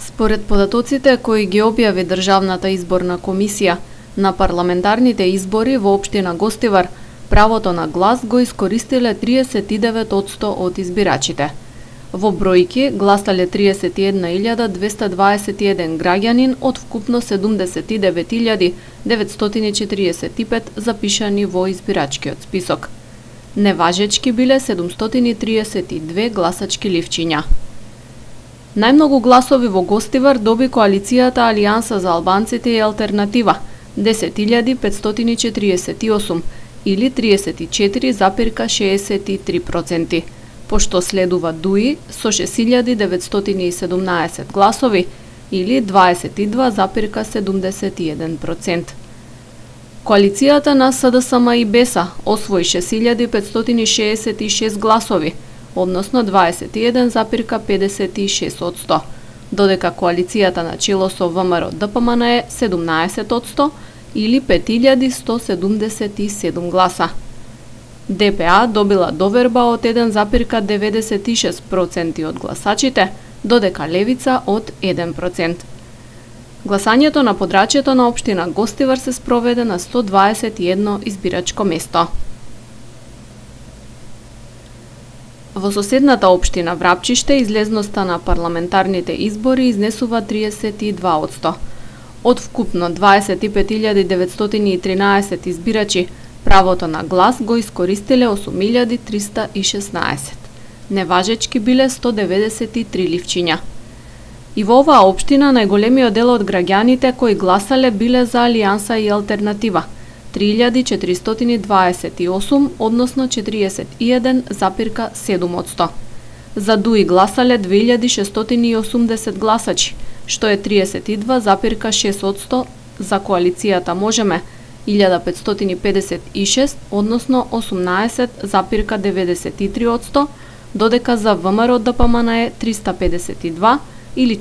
Според податоците кои ги објави Државната изборна комисија, на парламентарните избори во општина Гостивар, правото на глас го искористиле 39% од избирачите. Во бројки гласале 31.221 граѓанин од вкупно 79.945 запишани во избирачкиот список. Неважечки биле 732 гласачки ливчиња. Најмногу гласови во Гостивар доби коалицијата Алијанса за албанците и Алтернатива, 10.548 или 34,63%, пошто следува ДУИ со 6.917 гласови или 22,71%. Коалицијата на СДСМ и БЕСА освои 6.566 гласови, односно 21,56%, додека коалицијата на чело со ВМРО ДПМН е 17% или 5.177 гласа. ДПА добила доверба од 1,96% од гласачите, додека Левица од 1%. Гласањето на подрачјето на општина Гостивар се спроведе на 121 избирачко место. Во соседната општина Врапчиште излезноста на парламентарните избори изнесува 32%. Од вкупно 25.913 избирачи, правото на глас го искористиле 8.316. Неважечки биле 193 ливчиња. И во оваа општина најголемиот дел од граѓаните кои гласале биле за Алијанса и Алтернатива, 3.428, односно 41,7%. За ДУИ гласале 2.680 гласачи, што е 32,6%, за коалицијата Можеме 1.556, односно 18,93%, додека за ВМРО ДПМН е 352 или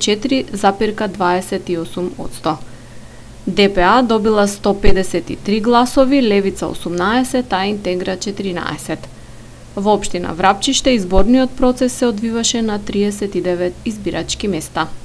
4,28%. ДПА добила 153 гласови, Левица 18, а Интегра 14. Во општина Врапчиште изборниот процес се одвиваше на 39 избирачки места.